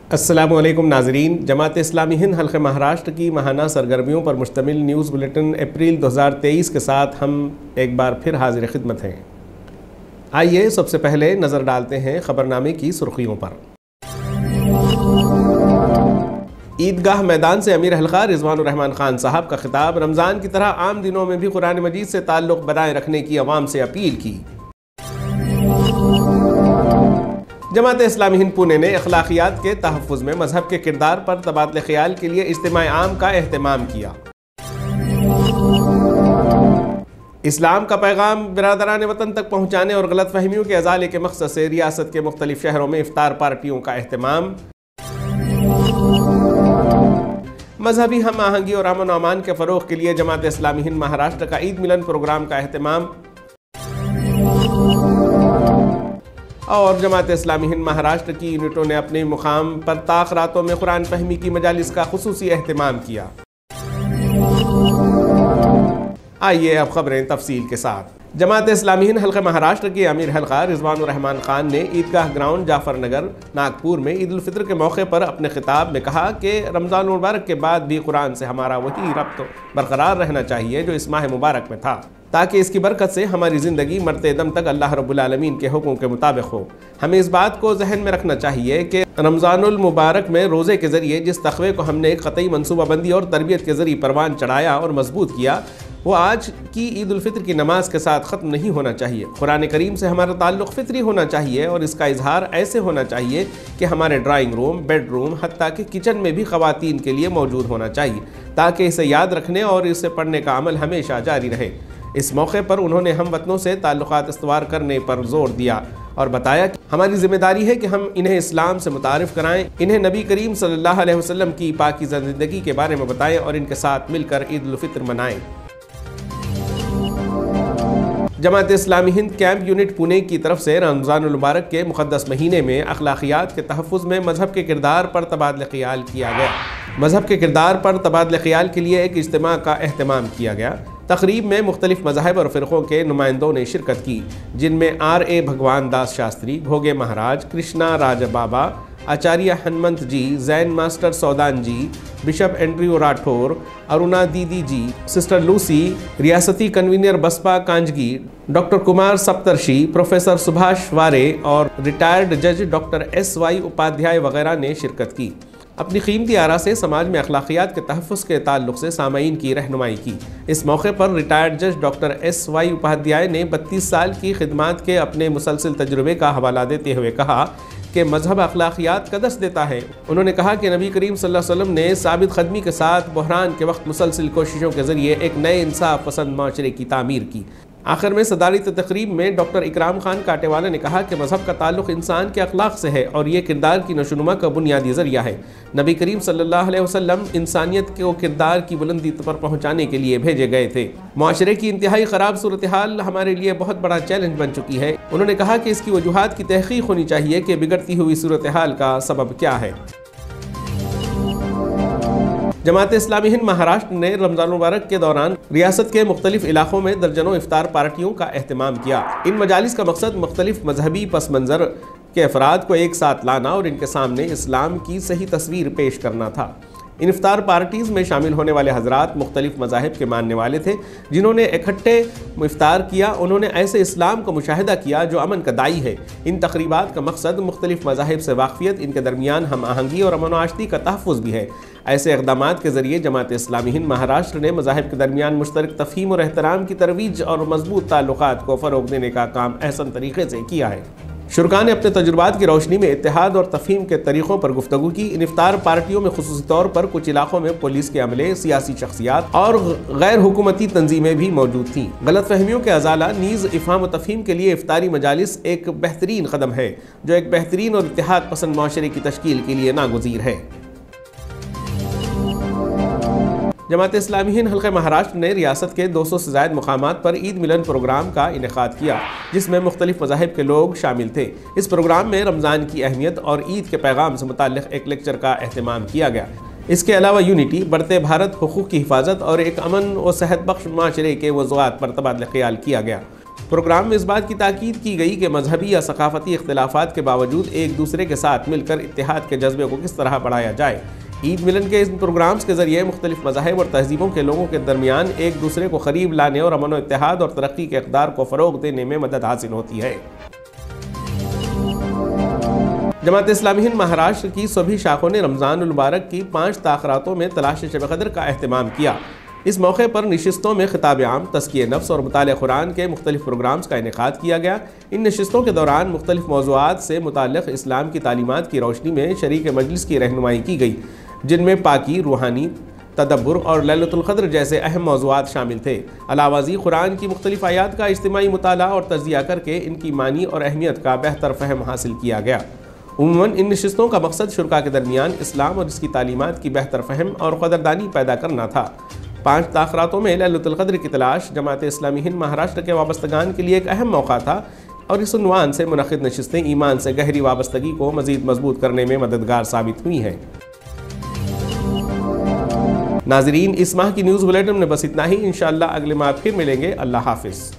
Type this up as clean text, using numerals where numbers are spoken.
अस्सलामुअलैकुम नाज़रीन, जमात इस्लामी हिंद हल्क़े महाराष्ट्र की माहाना सरगर्मियों पर मुश्तमिल न्यूज़ बुलेटिन अप्रैल 2023 के साथ हम एक बार फिर हाजिर खिदमत हैं। आइए सबसे पहले नज़र डालते हैं ख़बरनामे की सुर्खियों पर। ईदगाह मैदान से अमीर हल्का रिजवानुर रहमान खान साहब का खिताब, रमज़ान की तरह आम दिनों में भी कुरान मजीद से ताल्लुक़ बनाए रखने की अवाम से अपील की। जमात इस्लामी हिंद पुणे ने अखलाकियात के तहफ़्फ़ुज़ में मजहब के किरदार पर तबादले ख्याल के लिए इज्तिमा आम का एहतमाम किया। इस्लाम का पैगाम बिरादरान वतन तक पहुँचाने और गलत फहमियों के अज़ाले के मकसद से रियासत के मुख्तलिफ शहरों में इफ्तार पार्टियों का एहतमाम। मजहबी हम आहंगी और अमन व अमान के फ़रोग़ के लिए जमात इस्लामी हिंद महाराष्ट्र का ईद मिलन प्रोग्राम का एहतमाम। और जमात इस्लामी हिंद महाराष्ट्र की यूनिटों ने अपने मुकाम पर ताख़रातों में कुरान फहमी की मजालिस का खुसूसी एहतमाम किया। आइए अब खबरें तफसील के साथ। जमात इस्लामी हिंद हल्क़े महाराष्ट्र के अमीर हल्का रिजवानुर रहमान खान ने ईदगाह ग्राउंड जाफरनगर नागपुर में ईद उल फितर के मौके पर अपने खिताब में कहा कि रमज़ान मुबारक के बाद भी कुरान से हमारा वही रब्त बरकरार रहना चाहिए जो इस माह मुबारक में था, ताकि इसकी बरकत से हमारी ज़िंदगी मरते दम तक अल्लाह रब्बुल आलमीन के हुक्म के मुताबिक हो। हमें इस बात को जहन में रखना चाहिए कि रमज़ानुल मुबारक में रोज़े के ज़रिए जिस तक़वे को हमने क़तई मनसूबाबंदी और तरबियत के ज़रिए परवान चढ़ाया और मजबूत किया, वो आज की ईद उल फितर की नमाज के साथ ख़त्म नहीं होना चाहिए। कुरान करीम से हमारा ताल्लुक़ फितरी होना चाहिए और इसका इजहार ऐसे होना चाहिए कि हमारे ड्राइंग रूम, बेडरूम, हत्ता कि किचन में भी ख़वातीन के लिए मौजूद होना चाहिए, ताकि इसे याद रखने और इसे पढ़ने का अमल हमेशा जारी रहे। इस मौके पर उन्होंने हम वतनों से ताल्लुक़ात इस्तवार करने पर जोर दिया और बताया कि हमारी जिम्मेदारी है कि हम इन्हें इस्लाम से मुतारिफ़ कराएं, इन्हें नबी करीम सल्लल्लाहु अलैहि वसल्लम की पाकीज़ा ज़िंदगी के बारे में बताएं और इनके साथ मिलकर ईद उल फितर मनाएं। जमात इस्लामी हिंद कैंप यूनिट पुणे की तरफ से रमज़ानुल मुबारक के मुक़द्दस महीने में अखलाकियात के तहफ़्फ़ुज़ में मजहब के किरदार पर तबादले ख़याल किया गया। मजहब के किरदार पर तबादले ख़याल के लिए एक इज्तिमा का एहतमाम किया गया। तक़रीब में मुख्तलिफ मज़ाहिब और फ़िरक़ों के नुमाइंदों ने शिरकत की, जिनमें R.A. Bhagwan Das Shastri, Ghoge Maharaj, Krishna Raj Baba, Acharya Hanumant ji, Jain master Saudan ji, bishop Andrew Rathore, Aruna Didi ji, sister Lucy, रियासती convener Baspa Kanjgi, doctor Kumar Saptarshi, professor Subhash Ware और रिटायर्ड जज डॉक्टर S.Y. उपाध्याय वगैरह ने शिरकत की। अपनी कीमती आरा से समाज में अखलाकियात के तहफ़्फ़ुज़ के ताल्लुक़ से सामाईन की रहनुमाई की। इस मौके पर रिटायर्ड जज डॉक्टर S.Y. उपाध्याय ने 32 साल की खिदमात के अपने मुसलसल तजुर्बे का हवाला देते हुए कहा कि मजहब अखलाकियात का दर्स देता है। उन्होंने कहा कि नबी करीम सल्लल्लाहु अलैहि वसल्लम ने साबित क़दमी के साथ बहरान के वक्त मुसलसल कोशिशों के ज़रिए एक नए इंसाफ पसंद माशरे की तामीर की। आखिर में सदारती तकरीब में डॉक्टर इकराम खान काटेवाला ने कहा कि मजहब का ताल्लुक़ इंसान के अखलाक से है और ये किरदार की नशोनुमा का बुनियादी ज़रिया है। नबी करीम सल्लल्लाहु अलैहि वसल्लम इंसानियत को किरदार की बुलंदी पर पहुँचाने के लिए भेजे गए थे। माशरे की इंतहाई ख़राब सूरत हाल हमारे लिए बहुत बड़ा चैलेंज बन चुकी है। उन्होंने कहा कि इसकी वजूहात की तहक़ीक़ होनी चाहिए कि बिगड़ती हुई सूरत हाल का सबब क्या है। जमात इस्लामी हिंद महाराष्ट्र ने रमज़ान मुबारक के दौरान रियासत के मुख्तलिफ इलाकों में दर्जनों इफ्तार पार्टियों का एहतमाम किया। इन मजालिस का मकसद मुख्तलिफ मजहबी पस मंज़र के अफराद को एक साथ लाना और इनके सामने इस्लाम की सही तस्वीर पेश करना था। इन इफ्तार पार्टीज़ में शामिल होने वाले हजरात मुख्तलिफ मज़ाहिब के मानने वाले थे, जिन्होंने इकट्ठे इफ्तार किया। उन्होंने ऐसे इस्लाम का मुशाहिदा किया जो अमन का दाई है। इन तकरीबात का मकसद मुख्तलिफ मज़ाहिब से वाक़फ़ियत, इनके दरमियान हम आहंगी और अमन व आशती का तहफ़्फ़ुज़ भी है। ऐसे इक़दामात के ज़रिए जमात इस्लामी हिंद महाराष्ट्र ने मज़ाहिब के दरमियान मुश्तरक तफ़हीम और एहतराम की तरवीज और मजबूत ताल्लुक़ात को फ़रोग़ देने का काम अहसन तरीक़े से किया है। शुरका ने अपने तजुर्बात की रोशनी में इत्तेहाद और तफ़हीम के तरीक़ों पर गुफ्तगू की। इन इफ्तार पार्टियों में खुसूसी तौर पर कुछ इलाकों में पुलिस के अमले, सियासी शख्सियात और गैर हुकूमती तंजीमें भी मौजूद थीं। गलत फहमियों के अज़ाला नीज़ इफ़हाम व तफ़हीम के लिए इफ्तारी मजालिस एक बेहतरीन कदम है, जो एक बेहतरीन और इत्तेहाद पसंद माशरे की तश्कील के लिए नागुज़ीर है। जमात इस्लामी हिंद हल्क़े महाराष्ट्र ने रियासत के 200 से ज़ायद मुक़ामात पर ईद मिलन प्रोग्राम का इनेक़ाद किया, जिसमें मुख्तलिफ मज़ाहिब के लोग शामिल थे। इस प्रोग्राम में रमज़ान की अहमियत और ईद के पैगाम से मुताल्लिक़ एक लेक्चर का एहतमाम किया गया। इसके अलावा यूनिटी, बढ़ते भारत, हुकूक़ की हिफाजत और एक अमन व सेहत बख्श माशरे के मौज़ूआत पर तबादला ख़याल किया गया। प्रोग्राम में इस बात की ताकीद की गई कि मजहबी या सकाफती इख्तिलाफात के बावजूद एक दूसरे के साथ मिलकर इत्तेहाद के जज्बे को किस तरह बढ़ाया जाए। ईद मिलन के इन प्रोग्राम्स के जरिए मुख्तलिफ मज़ाहिब और तहजीबों के लोगों के दरमियान एक दूसरे को करीब लाने और अमन व इत्तेहाद और तरक्की के इक़दार को फ़रोग़ देने में मदद हासिल होती है। जमात इस्लामी हिंद महाराष्ट्र की सभी शाखों ने रमज़ानुल मुबारक की 5 ताख़रातों में तलाश शब क़द्र का अहतमाम किया। इस मौके पर नशिस्तों में खिताब आम, तज़किए नफ्स और मुताले कुरान के मुख्तलिफ प्रोग्राम्स का इनेकाद किया गया। इन नशिस्तों के दौरान मुख्तलिफ मौज़ूआत से मुताल्लिक़ इस्लाम की तालीमात की रोशनी में शरीक मजलिस की रहनुमाई की गई, जिनमें पाकी, रूहानी, तदब्बुर और लैलतुल क़द्र जैसे अहम मौज़ूआत शामिल थे। अलावाज़ी कुरान की मुख्तलिफ आयात का इज्तिमाई मुताला और तज़किया करके इनकी मानी और अहमियत का बेहतर फ़हम हासिल किया गया। उम्मन इन नशिस्तों का मकसद शुरका के दरमियान इस्लाम और इसकी तालीमात की बेहतर फ़हम और क़दरदानी पैदा करना था। 5 ताख़रातों में लैलतुल क़द्र की तलाश जमात इस्लामी हिंद महाराष्ट्र के वाबस्तगान के लिए एक अहम मौका था और इस उन्वान से मुनक़िद नशिस्तें ईमान से गहरी वाबस्तगी को मज़ीद मजबूत करने में मददगार साबित हुई हैं। नाज़रीन, इस माह की न्यूज़ बुलेटिन में बस इतना ही। इंशाअल्लाह अगले माह फिर मिलेंगे। अल्लाह हाफ़िज़।